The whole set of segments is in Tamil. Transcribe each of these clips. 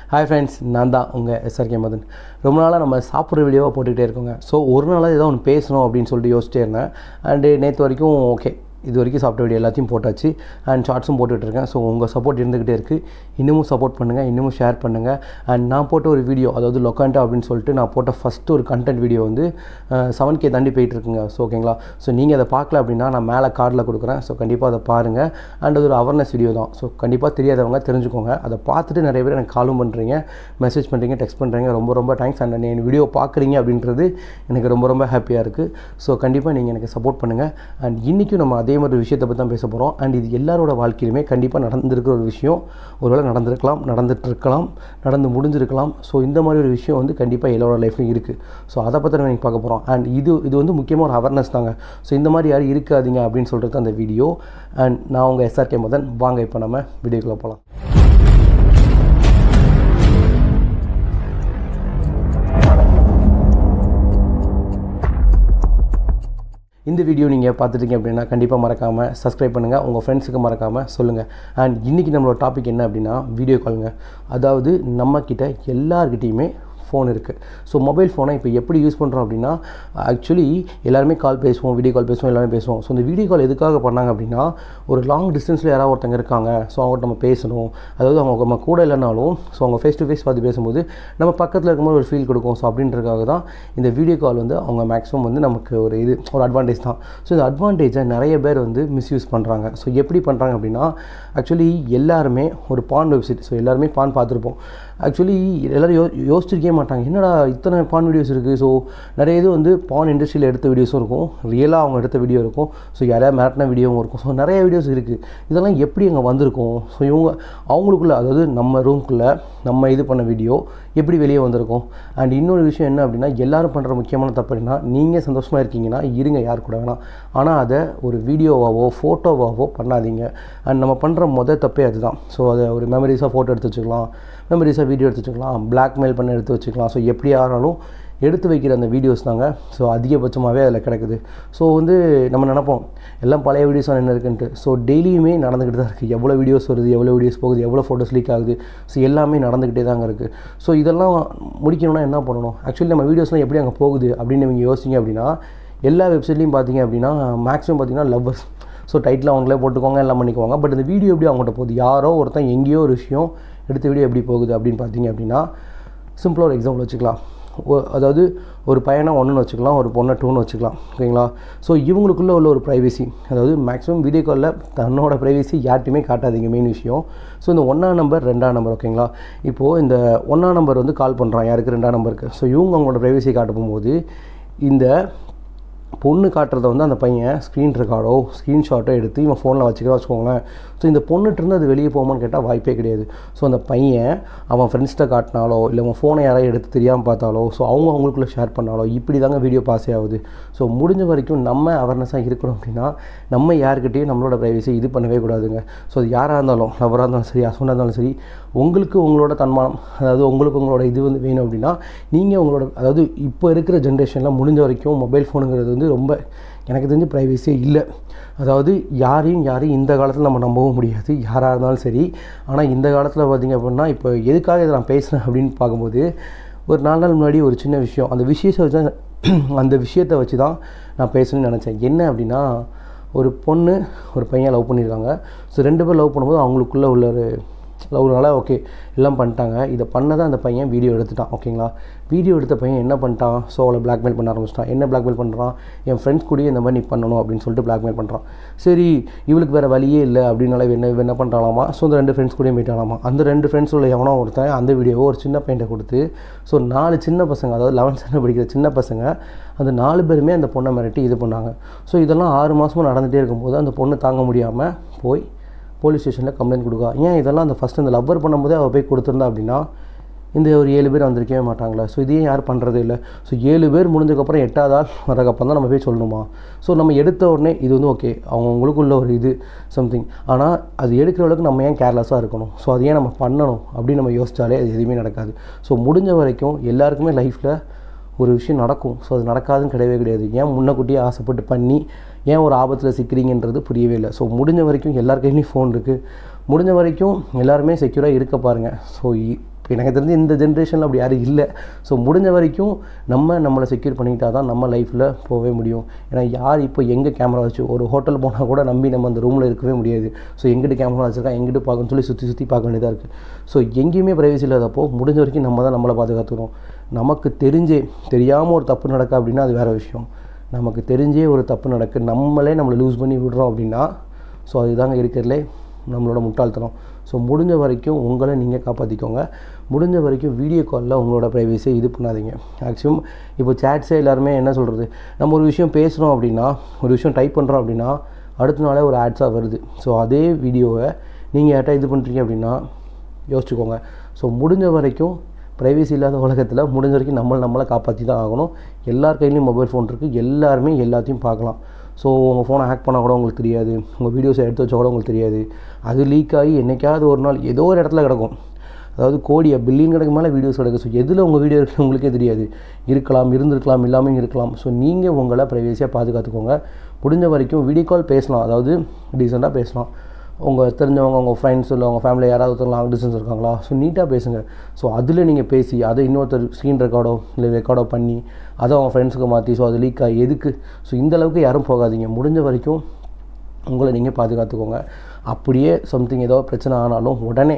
Hi friends, நான் தான் உங்கள் Srkmathan. ரொம்ப நாளாக நம்ம சாப்பிட்ற வீடியோவாக போட்டுக்கிட்டே இருக்கோங்க. ஸோ ஒரு நாளாக ஏதோ ஒன்று பேசணும் அப்படின்னு சொல்லிட்டு யோசிச்சிட்டே இருந்தேன். அண்டு நேற்று வரைக்கும் ஓகே, இது வரைக்கும் சாப்பிட்ட வீடியோ எல்லாத்தையும் போட்டாச்சு அண்ட் ஷார்ட்ஸும் போட்டுட்ருக்கேன். ஸோ உங்கள் சப்போர்ட் இருந்துக்கிட்டே இருக்குது. இன்னமும் சப்போர்ட் பண்ணுங்கள், இன்னமும் ஷேர் பண்ணுங்கள். அண்ட் நான் போட்ட ஒரு வீடியோ, அதாவது லொக்காண்டா அப்படின்னு சொல்லிட்டு நான் போட்ட ஃபஸ்ட்டு ஒரு கண்டென்ட் வீடியோ வந்து 7K தாண்டி போயிட்டுருக்குங்க. ஸோ ஓகேங்களா, ஸோ நீங்கள் அதை பார்க்கல அப்படின்னா நான் மேலே கார்டில் கொடுக்குறேன். ஸோ கண்டிப்பாக அதை பாருங்கள். அண்ட் அது ஒரு அவேர்னஸ் வீடியோ தான். ஸோ கண்டிப்பாக தெரியாதவங்க தெரிஞ்சுக்கோங்க. அதை பார்த்துட்டு நிறைய பேர் எனக்கு காலும் பண்ணுறீங்க, மெசேஜ் பண்ணுறீங்க, டெக்ஸ்ட் பண்ணுறீங்க. ரொம்ப ரொம்ப தேங்க்ஸ். அண்ட் என் வீடியோ பார்க்குறீங்க அப்படின்றது எனக்கு ரொம்ப ரொம்ப ஹாப்பியாக இருக்குது. ஸோ கண்டிப்பாக நீங்கள் எனக்கு சப்போர்ட் பண்ணுங்கள். அண்ட் இன்றைக்கும் நம்ம அதே மாதிரி விஷயத்தை பற்றி தான் பேச போகிறோம். அண்ட் இது எல்லாரோட வாழ்க்கையிலுமே கண்டிப்பாக நடந்திருக்கிற ஒரு விஷயம். ஒருவேளை நடந்திருக்கலாம், நடந்துகிட்ருக்கலாம், நடந்து முடிஞ்சிருக்கலாம். ஸோ இந்த மாதிரி ஒரு விஷயம் வந்து கண்டிப்பாக எல்லாரோட லைஃப்லையும் இருக்குது. ஸோ அதை பற்றி நம்ம இன்றைக்கி பார்க்க போகிறோம். அண்ட் இது வந்து முக்கியமாக ஒரு அவேர்னஸ் தாங்க. ஸோ இந்த மாதிரி யாரும் இருக்காதீங்க அப்படின்னு சொல்கிறது அந்த வீடியோ. அண்ட் நான் உங்கள் Srkmathan. வாங்க இப்போ நம்ம வீடியோக்குள்ளே போகலாம். இந்த வீடியோ நீங்கள் பார்த்துட்டீங்க அப்படின்னா கண்டிப்பாக மறக்காமல் சப்ஸ்கிரைப் பண்ணுங்கள், உங்கள் ஃப்ரெண்ட்ஸுக்கு மறக்காமல் சொல்லுங்கள். அண்ட் இன்றைக்கி நம்மளோட டாபிக் என்ன அப்படின்னா வீடியோ காலுங்க. அதாவது நம்மக்கிட்ட எல்லார்கிட்டையுமே ஃபோன் இருக்குது. ஸோ மொபைல் ஃபோனை இப்போ எப்படி யூஸ் பண்ணுறோம் அப்படின்னா, ஆக்சுவலி எல்லாருமே கால் பேசுவோம், வீடியோ கால் பேசுவோம், எல்லாமே பேசுவோம். ஸோ இந்த வீடியோ கால் எதுக்காக பண்ணாங்க அப்படின்னா, ஒரு லாங் டிஸ்டன்ஸில் யாராவது ஒருத்தங்க இருக்காங்க, ஸோ அவங்கள்ட்ட நம்ம பேசணும். அதாவது அவங்க நம்ம கூட இல்லைனாலும் ஸோ அவங்க ஃபேஸ் டு ஃபேஸ் பார்த்து பேசும்போது நம்ம பக்கத்தில் இருக்கும்போது ஒரு ஃபீல் கொடுக்கும். ஸோ அப்படின்றதுக்காக தான் இந்த வீடியோ கால் வந்து அவங்க மேக்ஸிமம் வந்து நமக்கு ஒரு அட்வான்டேஜ் தான். ஸோ இந்த அட்வான்டேஜை நிறைய பேர் வந்து மிஸ்யூஸ் பண்ணுறாங்க. ஸோ எப்படி பண்ணுறாங்க அப்படின்னா, ஆக்சுவலி எல்லாருமே ஒரு பான் வெப்சைட், ஸோ எல்லாருமே பான் பார்த்துருப்போம். ஆக்சுவலி எல்லோரும் யோசிச்சிருக்கே மாட்டாங்க, என்னடா இத்தனை பான் வீடியோஸ் இருக்குது. ஸோ நிறைய இது வந்து பான் இண்டஸ்ட்ரியில் எடுத்த வீடியோஸும் இருக்கும், ரியலாக அவங்க எடுத்த வீடியோ இருக்கும், ஸோ யாரையா மிரட்டின வீடியோவும் இருக்கும். ஸோ நிறைய வீடியோஸ் இருக்குது. இதெல்லாம் எப்படி அங்கே வந்திருக்கும்? ஸோ அவங்களுக்குள்ளே, அதாவது நம்ம ரூம்குள்ளே நம்ம இது பண்ண வீடியோ எப்படி வெளியே வந்திருக்கும்? அண்ட் இன்னொரு விஷயம் என்ன அப்படின்னா, எல்லோரும் பண்ணுற முக்கியமான தப்பு என்னன்னா, நீங்கள் சந்தோஷமாக இருக்கீங்கன்னா இருங்க, யார் கூட வேணாம், ஆனால் அதை ஒரு வீடியோவாவோ ஃபோட்டோவாவோ பண்ணாதீங்க. அண்ட் நம்ம பண்ணுற தப்பே அதுதான். ஸோ அதை ஒரு மெமரிஸாக ஃபோட்டோ எடுத்து வச்சுக்கலாம், மெமரிஸாக வீடியோ எடுத்து வச்சுக்கலாம், பிளாக்மெயில் பண்ண எடுத்து வச்சுக்கலாம். ஸோ எப்படி ஆனாலும் எடுத்து வைக்கிற அந்த வீடியோஸ் தாங்க ஸோ அதிகபட்சமாகவே அதில் கிடக்குது. ஸோ வந்து நம்ம நினைப்போம் எல்லாம் பழைய வீடியோஸ் என்ன இருக்குன்ட்டு. ஸோ டெய்லியுமே நடந்துக்கிட்டு தான் இருக்குது. எவ்வளோ வீடியோஸ் வருது, எவ்வளோ வீடியோஸ் போகுது, எவ்வளோ ஃபோட்டோஸ் லீக் ஆகுது. ஸோ எல்லாமே நடந்துக்கிட்டே தாங்க இருக்குது. ஸோ இதெல்லாம் முடிக்கணும்னா என்ன பண்ணணும்? ஆக்சுவலி நம்ம வீடியோஸ்லாம் எப்படி அங்கே போகுது அப்படின்னு நீங்கள் யோசிங்க அப்படின்னா, எல்லா வெப்சைட்லேயும் பார்த்தீங்க அப்படின்னா மேக்ஸிமம் பார்த்தீங்கன்னா லவ்வர்ஸ், ஸோ டைட்டில் அவங்களே போட்டுக்கோங்க, எல்லாம் பண்ணிக்குவாங்க. பட் இந்த வீடியோ எப்படி அவங்கள்ட்ட போகுது? யாரோ ஒருத்தன் எங்கேயோ ஒரு விஷயம் எடுத்த வீடியோ எப்படி போகுது அப்படின்னு பார்த்தீங்க அப்படின்னா, சிம்பிளாக ஒரு எக்ஸாம்பிள் வச்சுக்கலாம். அதாவது ஒரு பையனை 1ன்னு வச்சுக்கலாம், ஒரு பொண்ணை 2ன்னு வச்சுக்கலாம், ஓகேங்களா? ஸோ இவங்களுக்குள்ளே உள்ள ஒரு ப்ரைவசி, அதாவது மேக்ஸிமம் வீடியோ காலில் தன்னோட ப்ரைவசி யார்ட்டையுமே காட்டாதீங்க, மெயின் விஷயம். ஸோ இந்த 1ஆம் நம்பர் 2ஆம் நம்பர், ஓகேங்களா? இப்போது இந்த 1ஆம் நம்பர் வந்து கால் பண்ணுறான் யாருக்கு? 2ஆம் நம்பருக்கு. ஸோ இவங்க அவங்களோட ப்ரைவசி காட்ட போகும்போது இந்த பொண்ணு காட்டுறத வந்து அந்த பையன் ஸ்க்ரீன் ரெக்கார்டோ ஸ்க்ரீன்ஷாட்டோ எடுத்து இவன் ஃபோனில் வச்சுக்கோங்களேன். ஸோ இந்த பொண்ணுகிட்டருந்து அது வெளியே போகுமான்னு கேட்டால் வாய்ப்பே கிடையாது. ஸோ அந்த பையன் அவன் ஃப்ரெண்ட்ஸ்கிட்ட காட்டினாலோ இல்லை அவன் ஃபோனை யாராவது எடுத்து தெரியாமல் பார்த்தாலோ ஸோ அவங்களுக்குள்ளே ஷேர் பண்ணாலோ இப்படி தாங்க வீடியோ பாஸே ஆகுது. ஸோ முடிஞ்ச வரைக்கும் நம்ம அவேர்னஸாக இருக்கணும் அப்படின்னா நம்ம யாருக்கிட்டையும் நம்மளோட ப்ரைவசி இது பண்ணவே கூடாதுங்க. ஸோ அது யாராக இருந்தாலும், லவராக இருந்தாலும் சரி, ஹஸ்பண்டாக இருந்தாலும் சரி, உங்களுக்கு உங்களோட தன்மானம், அதாவது உங்களுக்கு உங்களோட இது வந்து வேணும் அப்படின்னா நீங்கள் உங்களோட, அதாவது இப்போ இருக்கிற ஜென்ரேஷனில் முடிஞ்ச வரைக்கும் மொபைல் ஃபோனுங்கிறது வந்து ரொம்ப எனக்கு தெரிஞ்சு ப்ரைவசியே இல்லை. அதாவது யாரையும் இந்த காலத்தில் நம்ம நம்பவும் முடியாது, யாராக இருந்தாலும் சரி. ஆனால் இந்த காலத்தில் பார்த்திங்க அப்படின்னா, இப்போ எதுக்காக இதை நான் பேசுகிறேன் அப்படின்னு பார்க்கும்போது, ஒரு 4 நாள் முன்னாடி ஒரு சின்ன விஷயம், அந்த விஷயத்தை வச்சு தான் நான் பேசணும்னு நினச்சேன். என்ன அப்படின்னா, ஒரு பொண்ணு ஒரு பையன் லவ் பண்ணியிருக்காங்க. ஸோ 2 பேர் லவ் பண்ணும்போது அவங்களுக்குள்ளே உள்ள ஒரு லவ்னால ஓகே எல்லாம் பண்ணிட்டாங்க. இதை பண்ணதான் அந்த பையன் வீடியோ எடுத்துட்டான், ஓகேங்களா? வீடியோ எடுத்த பையன் என்ன பண்ணிட்டான்? ஸோ அவளை பிளாக்மெயில் பண்ண ஆரம்பிச்சிட்டான். என்ன பிளாக்மெயில் பண்ணுறான்? என் ஃப்ரெண்ட்ஸ் கூடயே இந்த மாதிரி நீ பண்ணணும் அப்படின்னு சொல்லிட்டு பிளாக்மெயில் பண்ணுறான். சரி, இவளுக்கு வேறு வழியே இல்லை அப்படின்னால என்ன பண்ணுறாலாமா? ஸோ அந்த 2 ஃப்ரெண்ட்ஸ் கூடயே போயிட்டாலாமா. அந்த 2 ஃப்ரெண்ட்ஸில் எவனோ ஒருத்தன் அந்த வீடியோவை ஒரு சின்ன பையன்ட்ட கொடுத்து, ஸோ 4 சின்ன பசங்க, அதாவது 11th ஸ்டாண்டர்ட் படிக்கிற சின்ன பசங்க, அந்த 4 பேருமே அந்த பொண்ணை மிரட்டி இது பண்ணாங்க. ஸோ இதெல்லாம் 6 மாதமாக நடந்துகிட்டே இருக்கும்போது அந்த பொண்ணு தாங்க முடியாமல் போய் போலீஸ் ஸ்டேஷனில் கம்ப்ளைண்ட் கொடுக்கா. ஏன் இதெல்லாம் அந்த ஃபஸ்ட்டு அந்த லவ்வர் பண்ணும்போதே அவள் போய் கொடுத்துருந்தா அப்படின்னா இந்த ஒரு 7 பேர் வந்திருக்கவே மாட்டாங்களா? ஸோ இதையும் யாரும் பண்ணுறதே இல்லை. ஸோ 7 பேர் முடிஞ்சதுக்கப்புறம் 8ஆவது ஆள் வரக்கப்புறம் தான் நம்ம போய் சொல்லணுமா? ஸோ நம்ம எடுத்த உடனே இது வந்து ஓகே அவங்களுக்குள்ள ஒரு இது சம்திங், ஆனால் அது எடுக்கிற அளவுக்கு நம்ம ஏன் கேர்லெஸ்ஸாக இருக்கணும்? ஸோ அது ஏன் நம்ம பண்ணணும் அப்படின்னு நம்ம யோசித்தாலே அது எதுவுமே நடக்காது. ஸோ முடிஞ்ச வரைக்கும் எல்லாருக்குமே லைஃப்பில் ஒரு விஷயம் நடக்கும். ஸோ அது நடக்காதுன்னு கிடையாது. ஏன் முன்னக்கூட்டியே ஆசைப்பட்டு பண்ணி ஏன் ஒரு ஆபத்தில் சிக்கிறீங்கன்றது புரியவே இல்லை. ஸோ முடிஞ்ச வரைக்கும் எல்லார் கையிலையும் ஃபோன் இருக்குது. முடிஞ்ச வரைக்கும் எல்லாருமே செக்யூராக இருக்க பாருங்கள். ஸோ எனக்கு தெரிஞ்சு இந்த ஜென்ரேஷனில் அப்படி யாரும் இல்லை. ஸோ முடிஞ்ச வரைக்கும் நம்மளை செக்யூர் பண்ணிக்கிட்டால் தான் நம்ம லைஃப்பில் போகவே முடியும். ஏன்னா யார் இப்போ எங்கே கேமரா வச்சு ஒரு ஹோட்டல் போனால் கூட நம்பி நம்ம அந்த ரூமில் இருக்கவே முடியாது. ஸோ எங்கிட்ட கேமரா வச்சுருக்கா எங்கிட்ட பார்க்கணும்னு சொல்லி சுற்றி பார்க்க வேண்டியதாக இருக்குது. ஸோ எங்கேயுமே ப்ரைவசி இல்லாதப்போ முடிஞ்ச வரைக்கும் நம்ம தான் நம்மளை பாதுகாத்துக்கிறோம். நமக்கு தெரியாமல் ஒரு தப்பு நடக்க அப்படின்னா அது வேறு விஷயம். நமக்கு தெரிஞ்சே ஒரு தப்பு நடக்கு நம்மளே நம்மளை லூஸ் பண்ணி விடுறோம் அப்படின்னா ஸோ அதுதாங்க இருக்கிறதுலே நம்மளோட முட்டாள்தனம். ஸோ முடிஞ்ச வரைக்கும் உங்களை நீங்கள் காப்பாற்றிக்கோங்க. முடிஞ்ச வரைக்கும் வீடியோ காலில் உங்களோட ப்ரைவசியை இது பண்ணாதீங்க. மேக்ஸிமம் இப்போ சேட்ஸே எல்லாருமே என்ன சொல்கிறது, நம்ம ஒரு விஷயம் பேசுகிறோம் அப்படின்னா, ஒரு விஷயம் டைப் பண்ணுறோம் அப்படின்னா அடுத்த நாளே ஒரு ஆட்ஸாக வருது. ஸோ அதே வீடியோவை நீங்கள் யார்ட்டா இது பண்ணுறீங்க அப்படின்னா யோசிச்சுக்கோங்க. ஸோ முடிஞ்ச வரைக்கும் ப்ரைவசி இல்லாத உலகத்தில் முடிஞ்ச வரைக்கும் நம்மளை காப்பாற்றி தான் ஆகணும். எல்லார் கையிலையும் மொபைல் ஃபோன் இருக்குது, எல்லாருமே எல்லாத்தையும் பார்க்கலாம். ஸோ உங்கள் ஃபோனை ஹேக் பண்ணால் கூட உங்களுக்கு தெரியாது, உங்கள் வீடியோஸை எடுத்து வச்சா கூட உங்களுக்கு தெரியாது. அது லீக் ஆகி என்றைக்காவது ஒரு நாள் ஏதோ ஒரு இடத்துல கிடக்கும். அதாவது பில்லியன் கிடக்கு மேலே வீடியோஸ் கிடக்கு. ஸோ எதில் உங்கள் வீடியோ இருக்குது உங்களுக்கே தெரியாது. இருந்திருக்கலாம், இல்லாமல் இருக்கலாம். ஸோ நீங்கள் உங்களை ப்ரைவசியாக பாதுகாத்துக்கோங்க. முடிஞ்ச வரைக்கும் வீடியோ கால் பேசலாம், அதாவது டீசெண்டாக பேசலாம். உங்கள் தெரிஞ்சவங்க, உங்கள் ஃப்ரெண்ட்ஸ் இல்லை உங்கள் ஃபேமிலியில் யாராவது ஒருத்தர் லாங் டிஸ்டன்ஸ் இருக்காங்களா, ஸோ நீட்டாக பேசுங்க. ஸோ அதில் நீங்கள் பேசி அதை இன்னொருத்தர் ஸ்க்ரீன் ரெக்கார்டோ பண்ணி அதை அவங்க ஃப்ரெண்ட்ஸுக்கு மாற்றி ஸோ அது லீக் ஆகி எதுக்கு? ஸோ இந்தளவுக்கு யாரும் போகாதீங்க. முடிஞ்ச வரைக்கும் உங்களை நீங்கள் பாதுகாத்துக்கோங்க. அப்படியே சம்திங் ஏதோ பிரச்சனை ஆனாலும் உடனே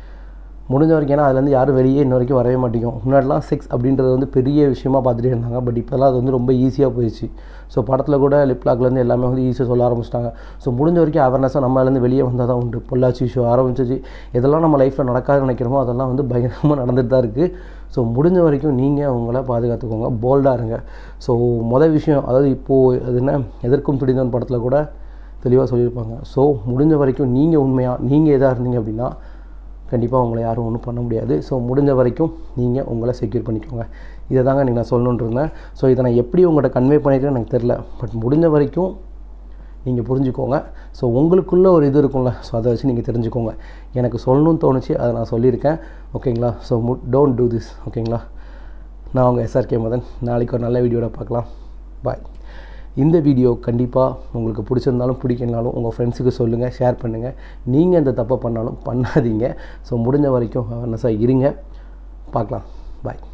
முடிஞ்ச வரைக்கும், ஏன்னா அதுலேருந்து யாரும் வெளியே இன்ன வரைக்கும் வரவே மாட்டேங்கும். முன்னாடிலாம் செக்ஸ் அப்படின்றது பெரிய விஷயமா பார்த்துட்டே இருந்தாங்க. பட் இப்போலாம் அது ரொம்ப ஈஸியாக போயிடுச்சு. ஸோ படத்தில் கூட லிப்லாக்லேருந்து எல்லாமே ஈஸியாக சொல்ல ஆரம்பிச்சிட்டாங்க. ஸோ முடிஞ்ச வரைக்கும் அவேர்னஸாக நம்மலேருந்து வெளியே வந்தால் தான் உண்டு. பொள்ளாச்சி இஷ்யூ ஆரம்பிச்சிச்சு. எதெல்லாம் நம்ம லைஃப்பில் நடக்காதுன்னு நினைக்கிறோமோ அதெல்லாம் பயங்கரமாக நடந்துட்டு தான் இருக்குது. ஸோ முடிஞ்ச வரைக்கும் நீங்கள் உங்களை பாதுகாத்துக்கோங்க, போல்டாக இருங்க. ஸோ மொதல் விஷயம், அதாவது இப்போது அது என்ன எதற்கும் துடிந்தவன் படத்தில் கூட தெளிவாக சொல்லியிருப்பாங்க. ஸோ முடிஞ்ச வரைக்கும் நீங்கள் எதாக இருந்தீங்க அப்படின்னா கண்டிப்பாக உங்களை யாரும் ஒன்றும் பண்ண முடியாது. ஸோ முடிஞ்ச வரைக்கும் நீங்கள் உங்களை செக்யூர் பண்ணிக்கோங்க. இதை தாங்க நான் சொல்லணுன்னு இருந்தேன். ஸோ இதை நான் எப்படி உங்கள்கிட்ட கன்வே பண்ணியிருக்கேன்னு எனக்கு தெரில. பட் முடிஞ்ச வரைக்கும் நீங்கள் புரிஞ்சுக்கோங்க. ஸோ உங்களுக்குள்ளே ஒரு இது இருக்கும்ல, ஸோ அதை வச்சு நீங்கள் தெரிஞ்சுக்கோங்க. எனக்கு சொல்லணும்னு தோணுச்சு, அதை நான் சொல்லியிருக்கேன். ஓகேங்களா? So don't do this. ஓகேங்களா? நான் உங்கள் SRK நாளைக்கு ஒரு நல்ல வீடியோவில் பார்க்கலாம். பாய். இந்த வீடியோ கண்டிப்பாக உங்களுக்கு பிடிச்சிருந்தாலும் பிடிக்கலனாலும் உங்கள் ஃப்ரெண்ட்ஸுக்கு சொல்லுங்கள், ஷேர் பண்ணுங்கள். நீங்கள் இந்த தப்பை பண்ணாலும் பண்ணாதீங்க. ஸோ முடிஞ்ச வரைக்கும் அவேர்னஸாக இருங்க. பார்க்கலாம். பாய்.